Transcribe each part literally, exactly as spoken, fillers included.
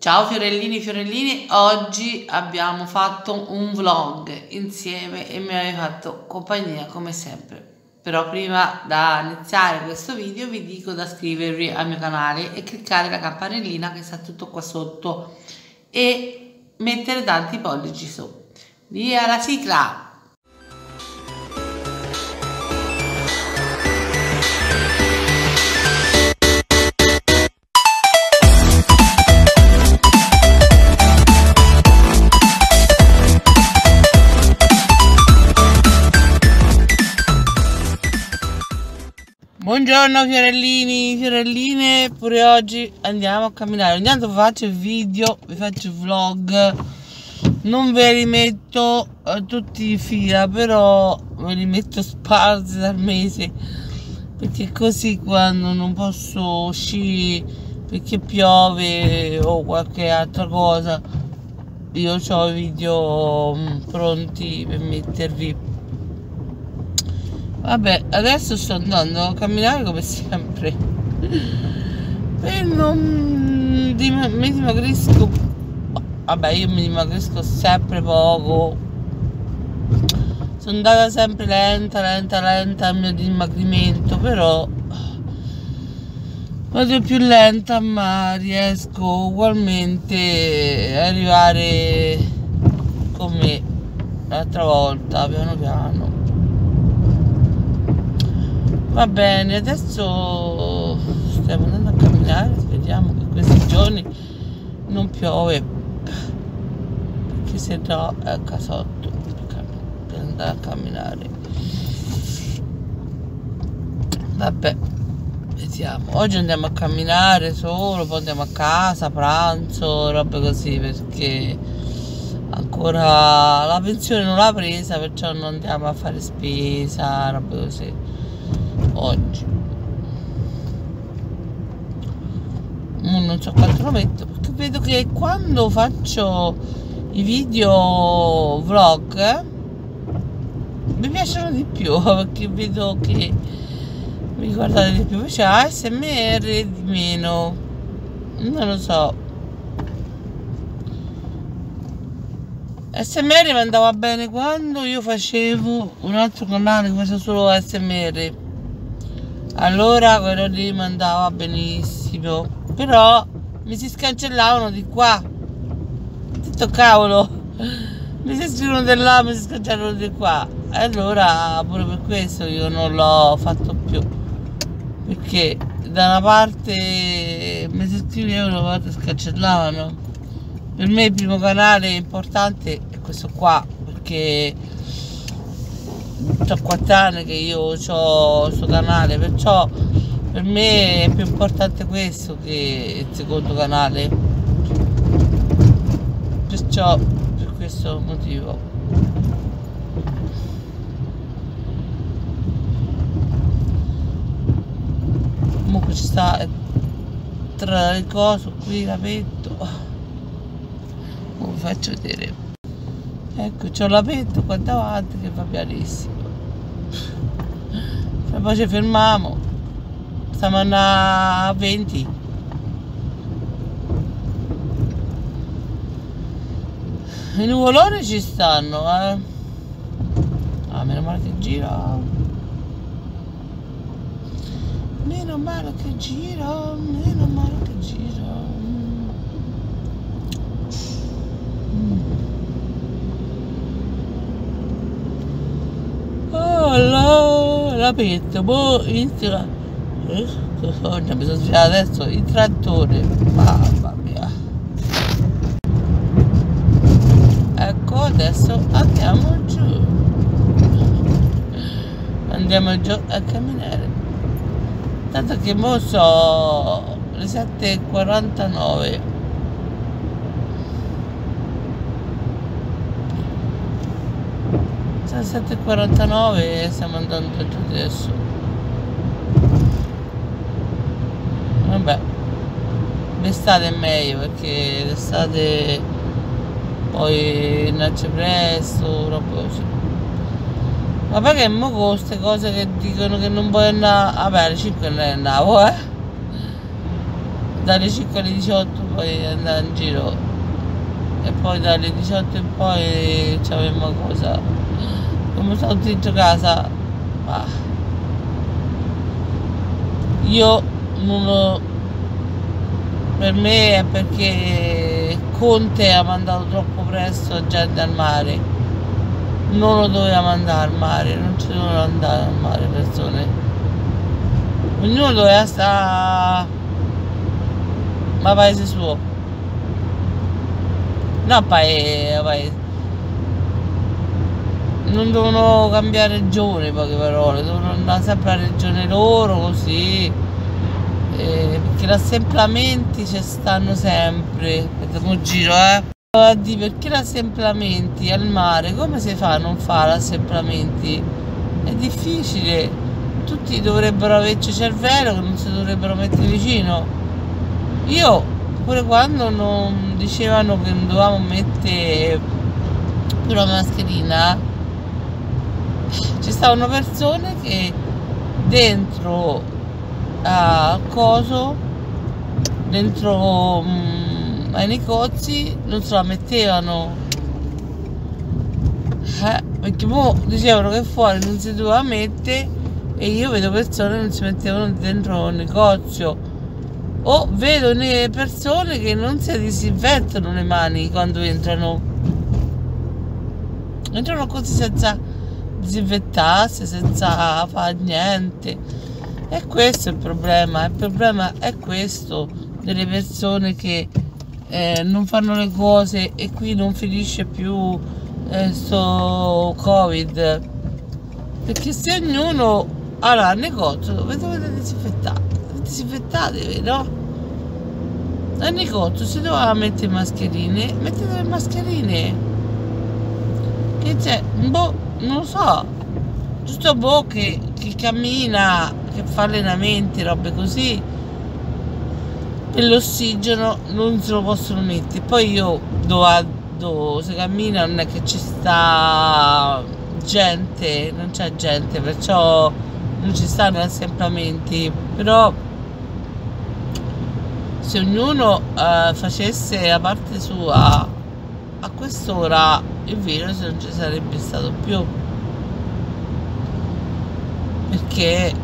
Ciao fiorellini fiorellini, oggi abbiamo fatto un vlog insieme e mi avete fatto compagnia come sempre. Però prima da iniziare questo video vi dico da iscrivervi al mio canale e cliccare la campanellina che sta tutto qua sotto e mettere tanti pollici su. Via la sigla! Buongiorno fiorellini, fiorelline, pure oggi andiamo a camminare. Ogni tanto faccio il video, vi faccio il vlog, non ve li metto eh, tutti in fila, però ve li metto sparsi dal mese, perché così quando non posso uscire perché piove o qualche altra cosa, io ho i video mh, pronti per mettervi. Vabbè, adesso sto andando a camminare come sempre e non mi dimagrisco. Vabbè, io mi dimagrisco sempre poco, sono andata sempre lenta lenta lenta al mio dimagrimento, però vado più lenta ma riesco ugualmente ad arrivare come l'altra volta, piano piano. Va bene, adesso stiamo andando a camminare, speriamo che questi giorni non piove, perché se no è il casotto per andare a camminare. Vabbè, vediamo, oggi andiamo a camminare solo, poi andiamo a casa, pranzo, robe così, perché ancora la pensione non l'ha presa, perciò non andiamo a fare spesa, robe così oggi. Non so quanto lo metto, perché vedo che quando faccio i video vlog eh, mi piacciono di più, perché vedo che mi guardate di più, invece A S M R di meno, non lo so. A S M R mi andava bene quando io facevo un altro canale che faceva solo A S M R, allora quello lì mi andava benissimo, però mi si scancellavano di qua, detto cavolo, mi si scrivono di là, mi si scancellano di qua, e allora pure per questo io non l'ho fatto più, perché da una parte mi si scrivevano, da una parte scancellavano. Per me il primo canale importante è questo qua, perché ho quattro anni che io ho questo canale, perciò per me è più importante questo che il secondo canale, perciò per questo motivo. Comunque ci sta tra le cose qui, l'apetto, vi faccio vedere, ecco, c'ho l'apetto qua davanti che va pianissimo, e poi ci fermiamo, stiamo a venti, i nuvoloni ci stanno, eh ah, meno male che gira, meno male che gira, meno male che gira. Oh, l'apetto, boh, inizia, eh, sogno, mi sono svegliato adesso, il trattore, mamma mia. Ecco, adesso andiamo giù, andiamo giù a camminare, tanto che mo so le sette e quarantanove. sette e quarantanove e stiamo andando giù adesso. Vabbè, l'estate è meglio, perché l'estate poi nasce presto, roba così. Vabbè che mo con queste cose che dicono che non puoi andare, vabbè alle cinque non andavo, eh dalle cinque alle diciotto poi andare in giro e poi dalle diciotto in poi c'avevamo cosa, come stavo dentro casa, ma io non lo, per me è perché Conte ha mandato troppo presto la gente al mare, non lo doveva mandare al mare, non ci dovevano andare al mare persone, ognuno doveva stare ma paese suo, no paese, paese. Non devono cambiare regione, in poche parole, devono andare sempre a regione loro così, eh, perché gli assemblamenti ci stanno sempre, vediamo giro eh a dire, perché gli assemblamenti al mare come si fa a non fare assemblamenti? È difficile, tutti dovrebbero averci cervello che non si dovrebbero mettere vicino. Io pure quando non dicevano che non dovevamo mettere più la mascherina, ci stavano persone che dentro a coso, dentro mh, ai negozi non se la mettevano, eh, perché poi dicevano che fuori non si doveva mettere e io vedo persone che non si mettevano dentro un negozio, o vedo persone che non si disinfettano le mani quando entrano, entrano così senza disinfettarsi, senza fare niente. E questo è il problema, il problema è questo delle persone che eh, non fanno le cose, e qui non finisce più eh, sto Covid, perché se ognuno allora al negozio dove dovete disinfettare, disinfettate, no? Al negozio si doveva mettere mascherine, mettete le mascherine, che c'è, boh, non lo so, giusto boh che, che cammina, che fa allenamenti, robe così, e l'ossigeno non se lo possono mettere. Poi io dove, dove si cammina non è che ci sta gente, non c'è gente, perciò non ci stanno assemblamenti, però se ognuno eh, facesse la parte sua a quest'ora il virus non ci sarebbe stato più, perché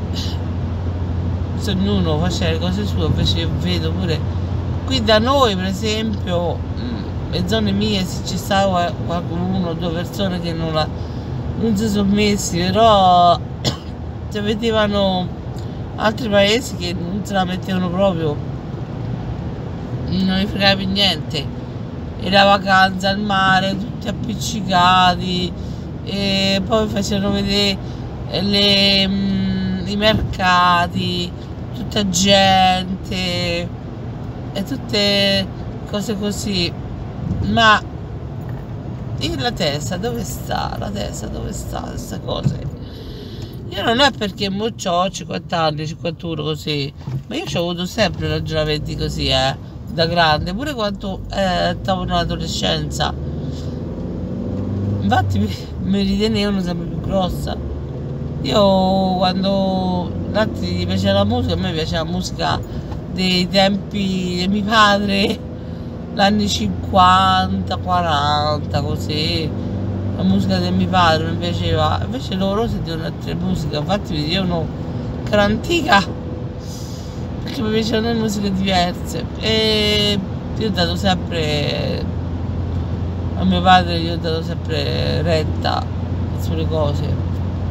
se ognuno faceva le cose sue. Invece io vedo pure qui da noi per esempio, le zone mie, se ci stava qualcuno o due persone che non, la, non si sono messi, però se vedevano altri paesi che non se la mettevano proprio, non gli fregava più niente, e la vacanza al mare tutti appiccicati, e poi facevano vedere le, mh, i mercati, tutta gente e tutte cose così. Ma e la testa dove sta? La testa dove sta queste cose? Io non è perché mo ho cinquanta anni, cinquantuno così, ma io ci ho avuto sempre ragionamenti così, eh, da grande, pure quando eh, stavo nell'adolescenza. Infatti mi, mi ritenevano sempre più grossa. Io quando altri gli piaceva la musica, a me piaceva la musica dei tempi di mio padre, l'anni cinquanta, quaranta, così, la musica di mio padre mi piaceva, invece loro sentivano altre musiche, infatti mi dicevano che era antica, perché mi piacevano le musiche diverse, e io ho dato sempre, a mio padre gli ho dato sempre retta sulle cose,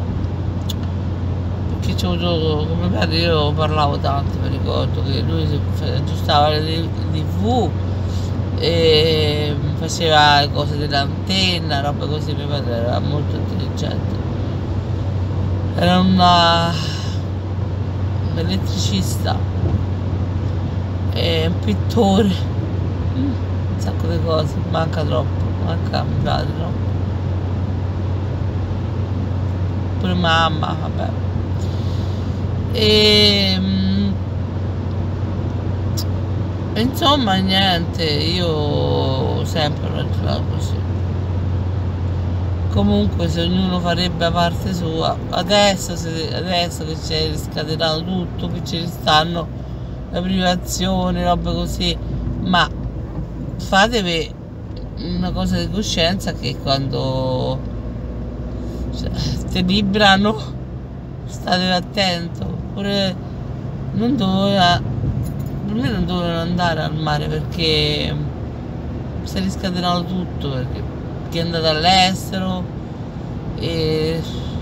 perché c'ho avuto, come padre io parlavo tanto, mi ricordo che lui si aggiustava le tv e faceva le cose dell'antenna, roba così. Mio padre era molto intelligente, era una, un elettricista e un pittore, un sacco di cose, manca troppo, manca a mio padre troppo, pure mamma, vabbè. E insomma niente, io sempre ho ragionato così. Comunque se ognuno farebbe la parte sua, adesso, se, adesso che c'è scatenato tutto, che ci stanno le privazioni, robe così, ma fatevi una cosa di coscienza che quando cioè, ti librano state attento, oppure non doveva, per me non dovevano andare al mare perché si è riscatenato tutto, perché chi è andato all'estero e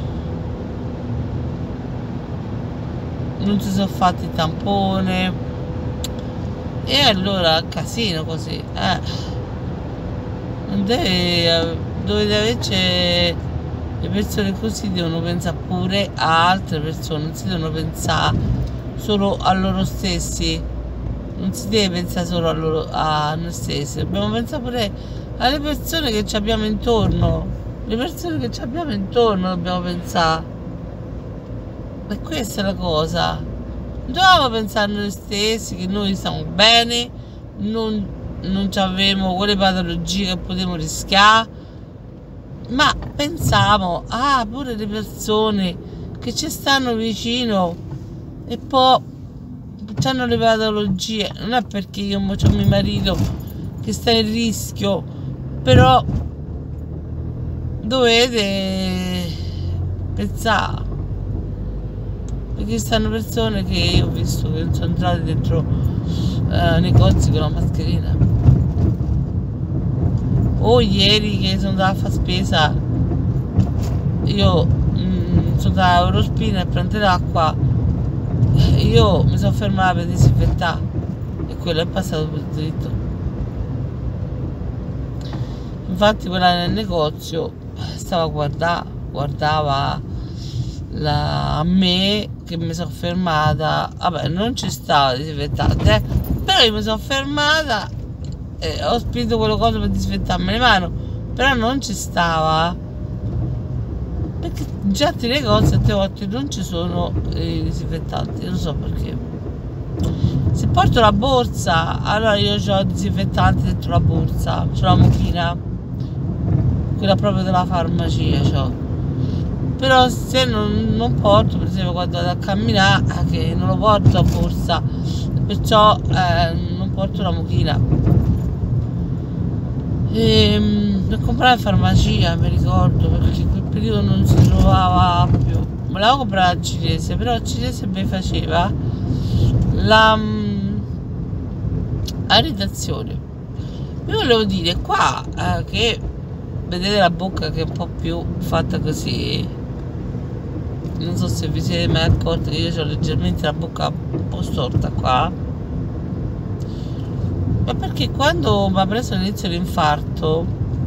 non si sono fatti il tampone e allora casino così, eh. Non deve, dovete averci, le persone così devono pensare pure a altre persone, non si devono pensare solo a loro stessi, non si deve pensare solo a, loro, a noi stessi, dobbiamo pensare pure alle persone che ci abbiamo intorno, le persone che ci abbiamo intorno dobbiamo pensare, e questa è la cosa, non dobbiamo pensare a noi stessi, che noi stiamo bene, non, non abbiamo quelle patologie che potremmo rischiare, ma pensiamo ah pure le persone che ci stanno vicino e poi hanno le patologie, non è perché io ho mio marito che sta in rischio, però dovete pensare, perché stanno persone che io ho visto che sono entrate dentro eh, negozi con la mascherina, o ieri che sono andata a fare spesa, io mh, sono andata a Eurospina e prendere l'acqua, io mi sono fermata per disinfettare e quello è passato per dritto. Infatti quella nel negozio stava a guardare, guardava la, a me che mi sono fermata, vabbè non ci stava disinfettante, però io mi sono fermata e ho spinto quello cosa per disinfettarmi le mani, però non ci stava, perché in certi negozi certe volte non ci sono i disinfettanti, non so perché. Se porto la borsa, allora io ho il disinfettante dentro la borsa, c'ho la mochina, quella proprio della farmacia c'ho. Però se non, non porto, per esempio quando vado a camminare, che non lo porto a borsa, perciò eh, non porto la mochina. E l'ho comprata in farmacia, mi ricordo, perché in quel periodo non si trovava più. Me l'avevo comprata al cinese, però il cinese mi faceva la um, irritazione. Io volevo dire qua eh, che vedete la bocca che è un po' più fatta così, non so se vi siete mai accorti che io ho leggermente la bocca un po' storta qua, ma perché quando mi ha preso all'inizio l'infarto,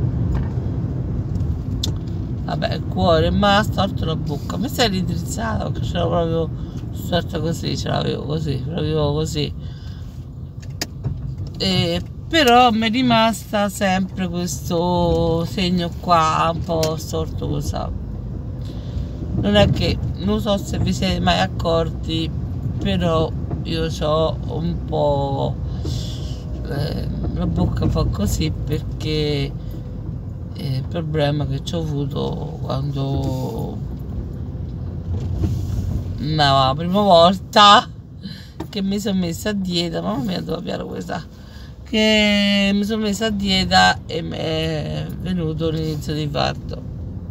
vabbè, il cuore mi ha storto la bocca, mi si è ridrizzata perché c'era proprio storta così, ce l'avevo così, proprio così, e però mi è rimasta sempre questo segno qua un po' storto così. Non è che, non so se vi siete mai accorti, però io ho un po' eh, la bocca un po' così perché è il problema che ci ho avuto quando no, la prima volta che mi sono messa a dieta, mamma mia devo piare questa, che mi sono messa a dieta e mi è venuto l'inizio di infarto.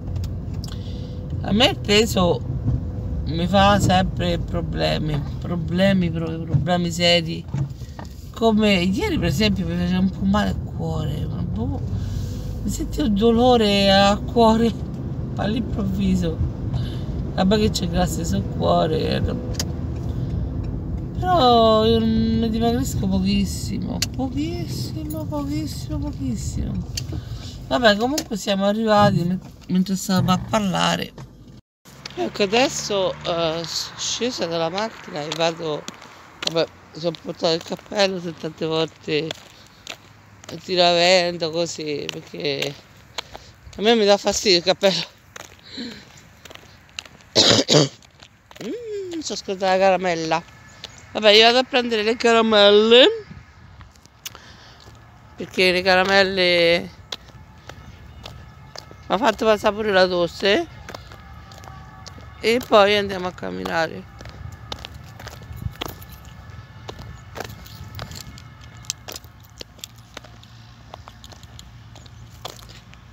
A me il peso mi fa sempre problemi, problemi, problemi seri, come ieri per esempio mi faceva un po' male al cuore, boh, mi sentivo un dolore al cuore all'improvviso, vabbè che c'è grasso sul cuore, però io mi dimagrisco pochissimo, pochissimo, pochissimo, pochissimo. Vabbè, comunque siamo arrivati mentre stavamo a parlare. Ecco, adesso uh, scesa dalla macchina e vado, vabbè, mi sono portato il cappello se tante volte tira vento così, perché a me mi dà fastidio il cappello. mm, sto ascoltando la caramella. Vabbè, io vado a prendere le caramelle, perché le caramelle mi ha fatto passare pure la tosse, e poi andiamo a camminare.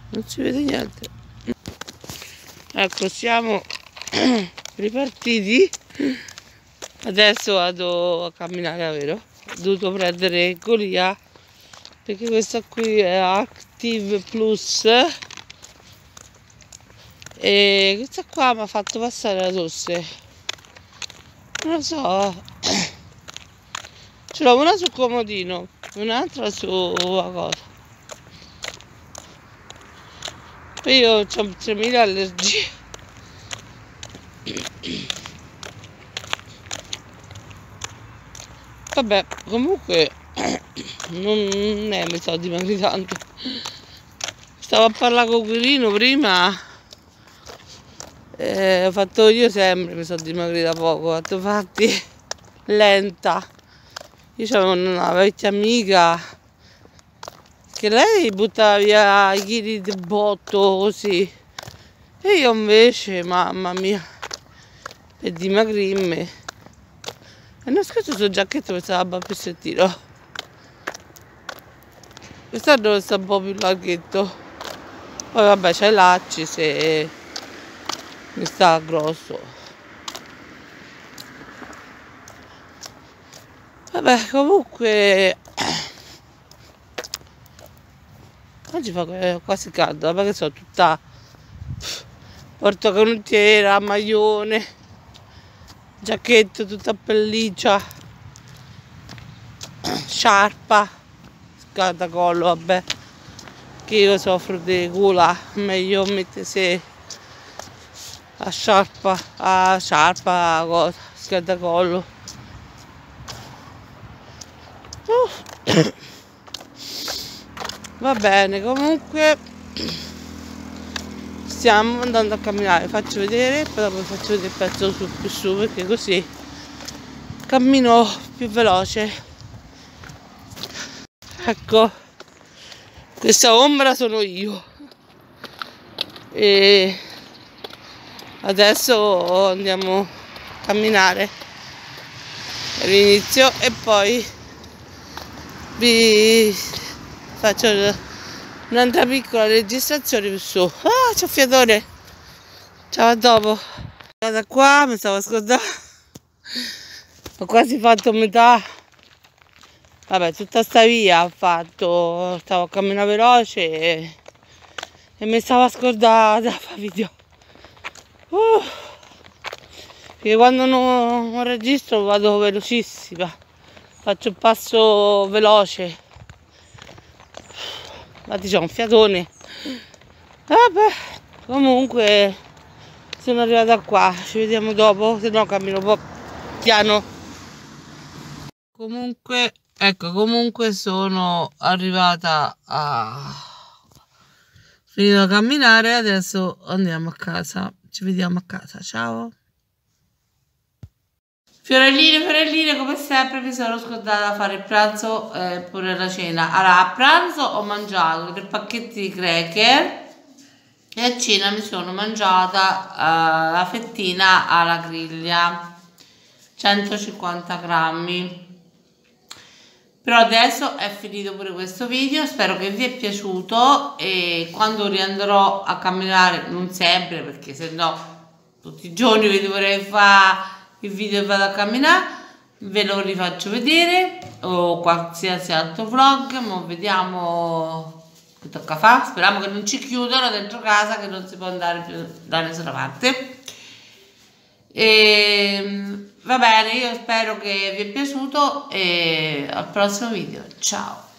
non si vede niente. Ecco, siamo ripartiti. Adesso vado a camminare, vero? Ho dovuto prendere Golia perché questa qui è Active Plus e questa qua mi ha fatto passare la tosse. Non lo so, ce l'ho una sul comodino, un'altra su la cosa. Poi io ho tremila allergie. Vabbè, comunque non è mi sto dimagrando tanto. Stavo a parlare con Quirino prima. Eh, ho fatto io sempre, mi sono dimagrita poco, ho fatto fatti lenta. Io c'avevo una vecchia amica che lei buttava via i chili di botto così. E io invece, mamma mia, per dimagrirmi. E non scherzo sul giacchetto pensavo più sentito. Quest'anno sta un po' più larghetto. Poi vabbè c'è lacci se mi sta grosso. Vabbè comunque oggi fa quasi caldo, perché sono tutta portacanottiera, maglione, giacchetto tutta pelliccia, sciarpa, scaldacollo, vabbè, che io soffro di gola, meglio mettersi a sciarpa, a sciarpa, a cosa, scaldacollo. Uh. Va bene, comunque stiamo andando a camminare, faccio vedere, poi dopo faccio vedere il pezzo su più su perché così cammino più veloce. Ecco, questa ombra sono io e adesso andiamo a camminare all'inizio e poi vi faccio un'altra piccola registrazione più su. Ah, c'ho fiatone. Ciao, a dopo. Da qua mi stavo scordando. Ho quasi fatto metà. Vabbè, tutta sta via ho fatto. Stavo a camminare veloce e, e mi stavo scordando da fare video. Uh, perché quando non, non registro vado velocissima. Faccio un passo veloce. Infatti c'ho un fiatone. Vabbè, comunque sono arrivata qua, ci vediamo dopo, se no cammino un po' piano. Comunque, ecco, comunque sono arrivata a finito a camminare, adesso andiamo a casa. Ci vediamo a casa, ciao. Fiorelline, fiorelline, come sempre mi sono scordata a fare il pranzo e eh, pure la cena. Allora, a pranzo ho mangiato tre pacchetti di cracker e a cena mi sono mangiata uh, la fettina alla griglia, centocinquanta grammi. Però adesso è finito pure questo video, spero che vi è piaciuto e quando riandrò a camminare, non sempre perché se no tutti i giorni vi dovrei fare il video e vado a camminare, ve lo rifaccio vedere o qualsiasi altro vlog, ma vediamo che tocca fare. Speriamo che non ci chiudano dentro casa, che non si può andare più da nessuna parte. E va bene, io spero che vi è piaciuto e al prossimo video, ciao.